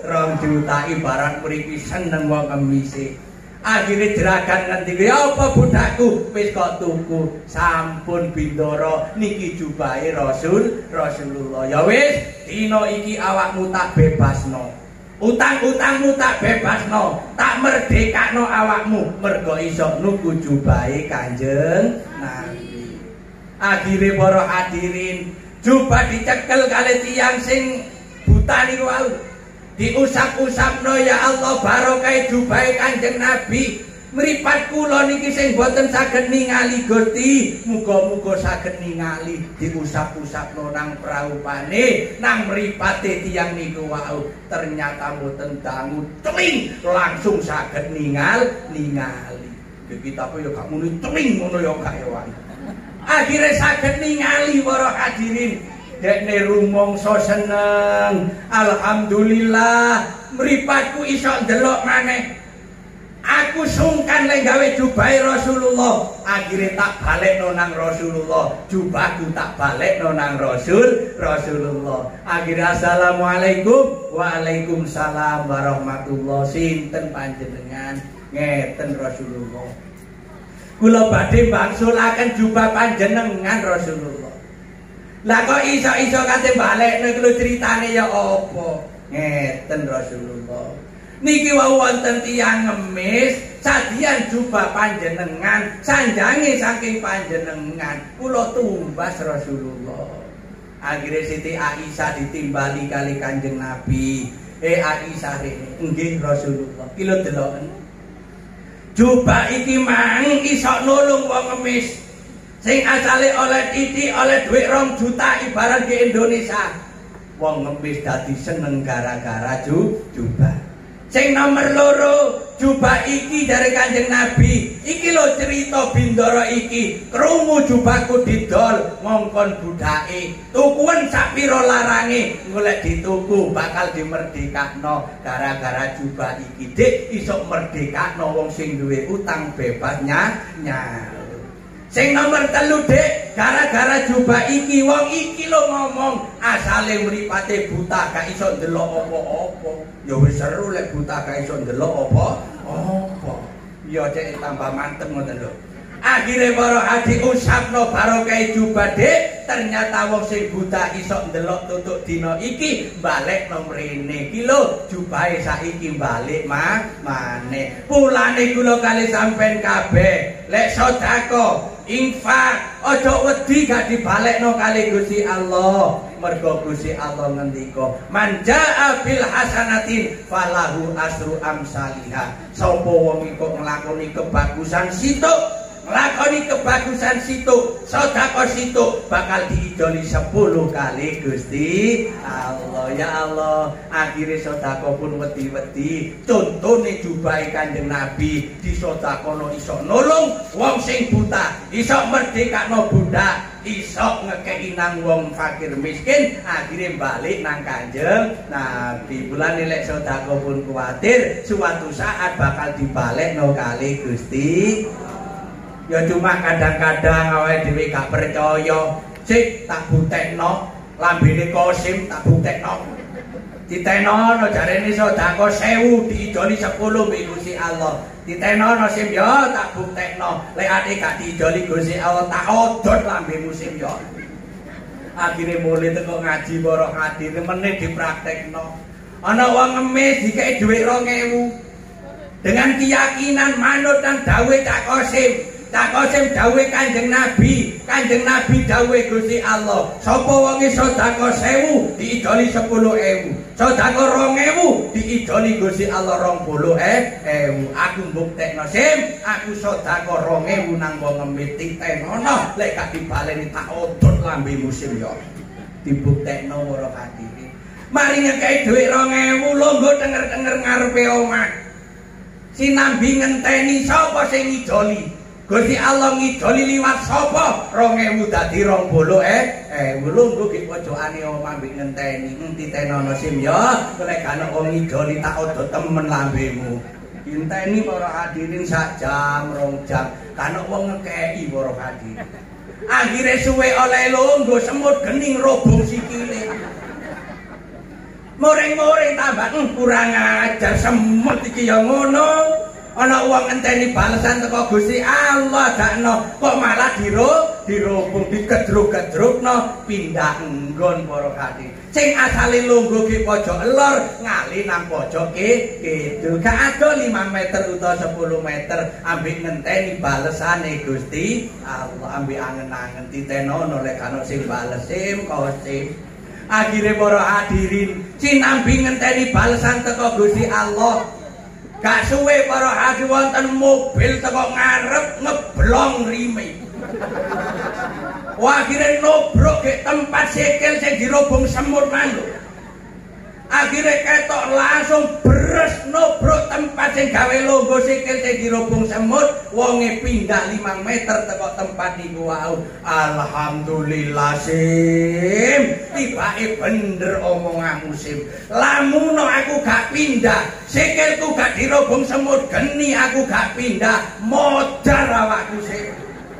juta. Ibarat mriki seneng wong emise. Akhire jeragan ngendi, "Ya apa budakku, wis kok tuku." Sampun Bindara, niki jubahe Rasulullah. Ya wis, dina iki awakmu tak bebasno. Utang-utangmu tak bebasno, tak merdekakno awakmu, mergo iso nuku jubahe Kanjeng Nabi. Akhire para hadirin, jubah dicekel kali tiyang sing buta niku wau. Diusap-usapno, ya Allah barokah jubahe Kanjeng Nabi. Mripat kula niki sing boten saged ningali Gusti, muga-muga saged ningali. Diusap-usapno nang praupane, nang mripate tiyang niku wau. Ternyata mboten dangu celing, langsung saged ningali. Kita apa ya gak muni celing ngono ya gak ya wae. Akhire saged ningali para hadirin. Dekne rumangsa seneng. Alhamdulillah, mripatku iso ndelok maneh. Aku sungkan lek gawe jubahe Rasulullah. Akhire tak balekno nang Rasulullah. Jubahku tak balekno nang Rasulullah. Akhire assalamualaikum. Waalaikumsalam warahmatullah. Sinten panjenengan? Ngeten Rasulullah. Kula badhe mangsulaken jubah panjenengan Rasulullah. Lah kok iso-iso kate balekno iku critane ya apa? Ngeten Rasulullah. Niki wau wonten tiyang ngemis, sadian jubah panjenengan, sanjange saking panjenengan, kula tumbas Rasulullah. Akhire Siti Aisyah ditimbali kali Kanjeng Nabi. Aisyah rene, nggih Rasulullah, kula deloken. Jubah iki mang iso nulung wong ngemis. Sing asale oleh titik oleh duit 2 juta ibarat ke Indonesia. Wong ngemis dadi seneng gara-gara jubah. Sing nomor 2 jubah iki dari Kanjeng Nabi. Iki lho cerita Bindara iki. Krungu jubahku didol ngongkon budake. Tukuan sapira larange golek dituku bakal dimerdekakno gara-gara jubah iki. Dik iso merdekakno wong sing duwe utang bebas nyaur. Sing nomor 3 Dik, gara-gara jubah iki wong iki lho ngomong asale mripate buta gak iso ndelok apa-apa. Ya wis seru lek buta gak iso ndelok apa-apa. Ya cek tambah mantep ngoten lho. Akhire para hadi usapno barokah jubah Dik, ternyata wong sing buta iso ndelok tutuk dina iki balik nang mrene. Iki lho jubahe saiki balik maneh. Pulane kula kali sampean kabeh, lek sedekah infak aja wedi gak dibalekno kali Gusti Allah. Mergo Gusti Allah ngendika, "Man jaa bil hasanatin falahu asru amsalihha." Sapa wong iku nglakoni kebagusan situk, nglakoni kebagusan situk, sedekah situk bakal diidoni 10 kali Gusti Allah. Ya Allah, akhire sedekah pun wedi-wedi. Contone jubahe Kanjeng Nabi disedekahno iso nolong wong sing buta, iso merdekakno budak, iso ngekeki nang wong fakir miskin, akhirnya balik nang Kanjeng Nabi. Bulan lek sedekah pun kuwatir suatu saat bakal dibalekno kali Gusti. Ya cuma kadang-kadang awake dhewe gak percaya. Sik tak buktekno, lambene Qasim tak buktekno. Ditenono jarene sedekah 1000 diidoni 10 mbek Gusti Allah. Ditenono sim ya tak buktekno. Lek ate gak diidoni Gusti Allah tak odot lambemu sim ya. Akhire mulai teko ngaji para hadirin meneh dipraktekno. Ana wong ngemis dikeki dhuwit 2000 dengan keyakinan manut nang dawuh Cak Qasim. Cak Qasim dawuh Kanjeng Nabi, Kanjeng Nabi dawuh Gusti Allah. Sapa wonge sedekah 1000 diidoni 10.000. Sedekah 2000 diidoni Gusti Allah 20.000. Aku mbuktekno sim, aku sedekah 2000 nang wong ngemis titenono, lek gak dibaleni tak odot lambemu sim ya. Dibuktekno para hadirin. Mari ngekeki dhuwit 2000 longgo denger-denger ngarepe omah. Sinambi ngenteni sapa sing ngidoli. Gusti Allah ngidoli liwat sapa? 2000 dadi 20.000. Lungguh ki pojokane omah mbek ngenteni. Titenono sim ya, lek ana wong ngidoli tak odot temen lambemu. Ngenteni para hadirin sak jam, 2 jam. Kana wong ngekeki para hadirin. Akhire suwe oleh lungguh semut gening robong sikile. Moreng-moreng tambah kurang ajar semut iki ya ngono. Ana wong ngenteni balesan teko Gusti Allah dakno kok malah dirobong digedruk-gedrukno pindah nggon para hati. Sing asale lungguh ki pojok lor ngali nang pojok kidul. Gak ado 5 meter utawa 10 meter ambek ngenteni balesane Gusti Allah. Ambek angen-angen titenono lek ana sing balesim Qasim. Akhire para hadirin sinambi ngenteni balesan teko Gusti Allah. Gak suwe para hadirin wonten mobil teko ngarep ngeblong rime. Wah akhirnya nobrok ke tempat sikil sing dirobong semut mang. Akhirnya ketok langsung beres nobrok tempat sing gawe longgo sikil sing dirobong semut. Wonge pindah 5 meter teko tempat niku wau. Alhamdulillah sim. Tibake bener omonganmu sim. Lamun aku gak pindah, sikilku gak dirobong semut geni aku gak pindah, modar awakku sim.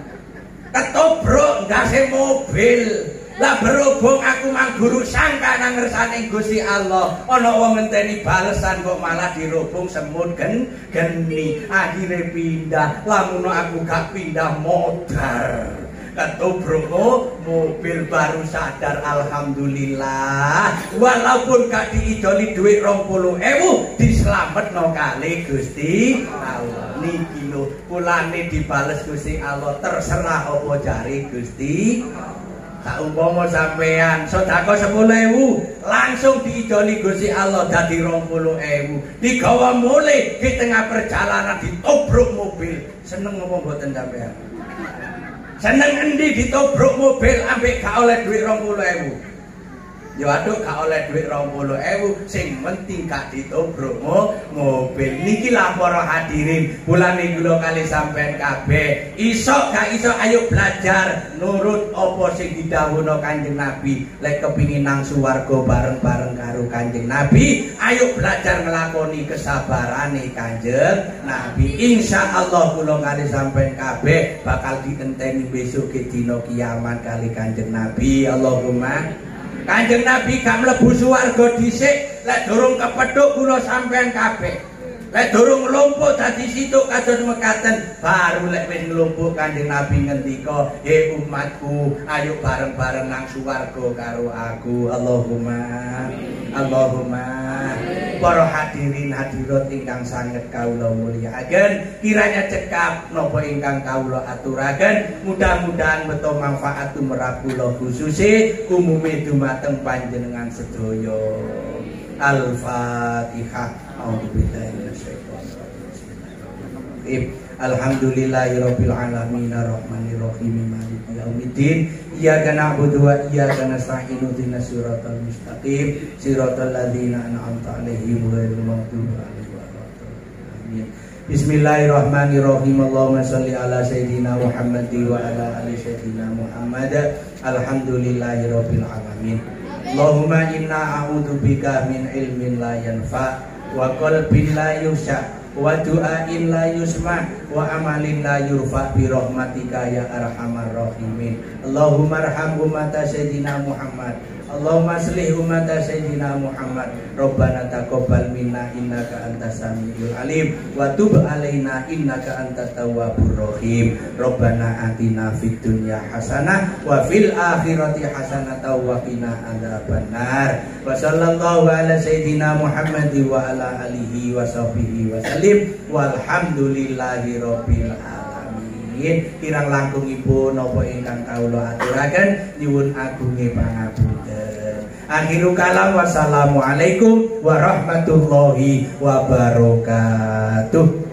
Ketobrok ndase mobil. Lah berhubung aku mang guru sangka nang ngersane Gusti Allah, ana wong ngenteni balesan kok malah dirobong semut geni. Akhire pindah, lamun aku gak pindah modar. Ketobrok mobil baru sadar alhamdulillah. Walaupun gak diidoli duit 20.000 dislametno kali Gusti Allah. Niki lho pulane dibales Gusti Allah terserah apa jari Gusti. Tak umpama sampean sedekah 10.000 langsung diidoli Gusti Allah dadi 20.000. Digawa mulai di tengah perjalanan ditobruk mobil. Seneng apa mboten sampean? Seneng endi ditobruk mobil ambek gak oleh duit 20.000. Ya aduh gak oleh duit 20.000, sing penting gak ditobruk mobil. Niki lah para hadirin, bulan kula kali sampean kabeh. Iso gak iso ayo belajar nurut apa sing didhawuhna Kanjeng Nabi. Lek kepingin nang swarga bareng-bareng karo Kanjeng Nabi, ayo belajar nglakoni kesabarane Kanjeng Nabi. Insyaallah kula kali sampean kabeh bakal dienteni besok ke dina kiamat kali Kanjeng Nabi. Allahumma Kanjeng Nabi gak mlebu swarga dhisik, lek durung kepethuk kula sampean kabeh. Lek durung nglumpuk dadi situk kados mekaten, baru lek wis nglumpuk Kanjeng Nabi ngendika, "He umatku, ayo bareng-bareng nang swarga karo aku." Allahumma Allahumma. Para hadirin hadirat ingkang sanget kawula mulyakaken, kiranya cekap napa ingkang kawula aturaken, mudah-mudahan beto manfaat tumrap kula khususe umume dumateng panjenengan sedaya. Al-Fatihah. A'udzubillahi minasyaitonir rajim. Alhamdulillahirabbil alamin arrahmanir rahim maliki yaumiddin. Iyyaka na'budu wa iyyaka nasta'in ihdinas siratal mustaqim siratal ladzina an'amta 'alaihim ghairil maghdubi 'alaihim waladdallin. Bismillahirrahmanirrahim. Allahumma shalli ala sayidina Muhammad wa ala ali sayidina Muhammad. Alhamdulillahirabbil alamin. Allahumma inna a'udzubika min ilmin la yanfa wa qalbin la yusha wa du'ain la yusma wa amalin la yurfa bi rahmatika ya arhamar rahimin. Allahumma arham ummata sayyidina Muhammad. Allahumma aslih ummata sayyidina Muhammad. Rabbana taqabbal minna innaka antas samiul alim wa tub alaina innaka antat tawwabur rahim. Rabbana atina fid dunya hasanah wa fil akhirati hasanah wa qina adzabannar. Wa sallallahu ala sayyidina Muhammad wa ala alihi wa sahbihi wa sallim walhamdulillahi rabbil alamin. Kirang langkungipun napa ingkang kawula aturaken nyuwun agunge pangapunten. Akhirul kalam, wassalamualaikum warahmatullahi wabarakatuh.